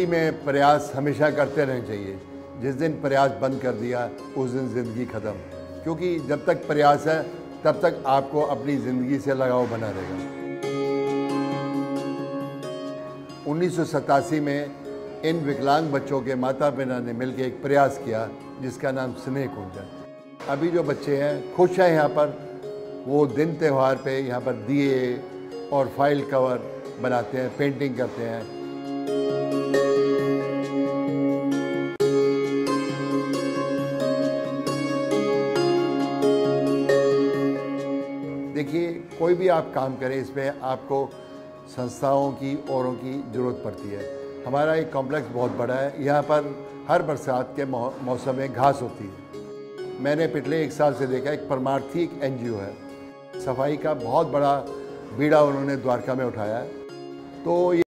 में प्रयास हमेशा करते रहने चाहिए। जिस दिन प्रयास बंद कर दिया उस दिन ज़िंदगी ख़त्म, क्योंकि जब तक प्रयास है तब तक आपको अपनी ज़िंदगी से लगाव बना रहेगा। 1987 में इन विकलांग बच्चों के माता पिता ने मिलकर एक प्रयास किया जिसका नाम स्नेह कुंज है। अभी जो बच्चे हैं खुश हैं यहाँ पर, वो दिन त्यौहार पे यहाँ पर दिए और फाइल कवर बनाते हैं, पेंटिंग करते हैं। देखिए, कोई भी आप काम करें इसमें आपको संस्थाओं की औरों की ज़रूरत पड़ती है। हमारा एक कॉम्प्लेक्स बहुत बड़ा है, यहाँ पर हर बरसात के मौसम में घास होती है। मैंने पिछले 1 साल से देखा, एक परमार्थी एक NGO है, सफाई का बहुत बड़ा बीड़ा उन्होंने द्वारका में उठाया है। तो